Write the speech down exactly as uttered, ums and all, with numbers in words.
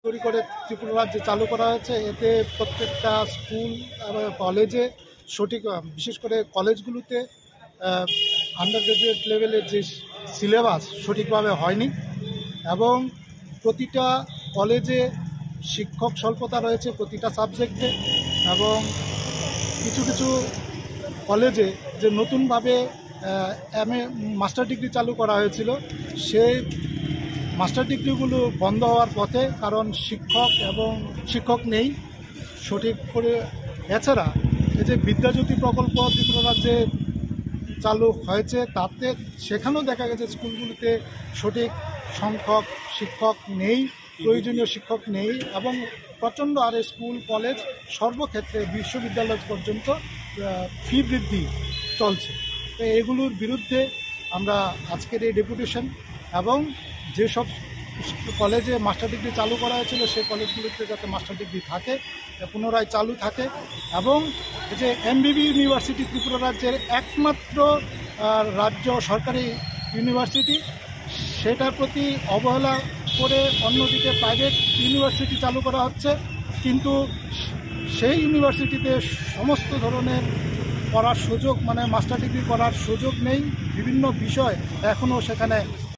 তৈরি করে ত্রিপুরা রাজ্যে চালু করা হয়েছে। এতে প্রত্যেকটা স্কুল এবং কলেজে সঠিক, বিশেষ করে কলেজগুলোতে আন্ডার গ্রাজুয়েট লেভেলের যে সিলেবাস সঠিকভাবে হয়নি এবং প্রতিটা কলেজে শিক্ষক স্বল্পতা রয়েছে প্রতিটা সাবজেক্টে এবং কিছু কিছু কলেজে যে নতুনভাবে এম এ মাস্টার ডিগ্রি চালু করা হয়েছিল সেই মাস্টার ডিগ্রিগুলো বন্ধ হওয়ার পথে, কারণ শিক্ষক এবং শিক্ষক নেই সঠিক করে। এছাড়া এই যে বিদ্যাজ্যোতি প্রকল্প ত্রিপুরা রাজ্যে চালু হয়েছে তাতে সেখানেও দেখা গেছে স্কুলগুলিতে সঠিক সংখ্যক শিক্ষক নেই, প্রয়োজনীয় শিক্ষক নেই এবং প্রচণ্ড হারে স্কুল কলেজ সর্বক্ষেত্রে বিশ্ববিদ্যালয় পর্যন্ত ফি বৃদ্ধি চলছে। তো এগুলোর বিরুদ্ধে আমরা আজকের এই ডেপুটেশন এবং যেসব কলেজে মাস্টার ডিগ্রি চালু করা হয়েছিল সেই কলেজগুলিতে যাতে মাস্টার ডিগ্রি থাকে, পুনরায় চালু থাকে এবং যে এমবিবি ইউনিভার্সিটি ত্রিপুরা রাজ্যের একমাত্র রাজ্য সরকারি ইউনিভার্সিটি, সেটার প্রতি অবহেলা করে অন্যদিকে প্রাইভেট ইউনিভার্সিটি চালু করা হচ্ছে, কিন্তু সেই ইউনিভার্সিটিতে সমস্ত ধরনের পড়ার সুযোগ মানে মাস্টার ডিগ্রি করার সুযোগ নেই। বিভিন্ন বিষয় এখনও সেখানে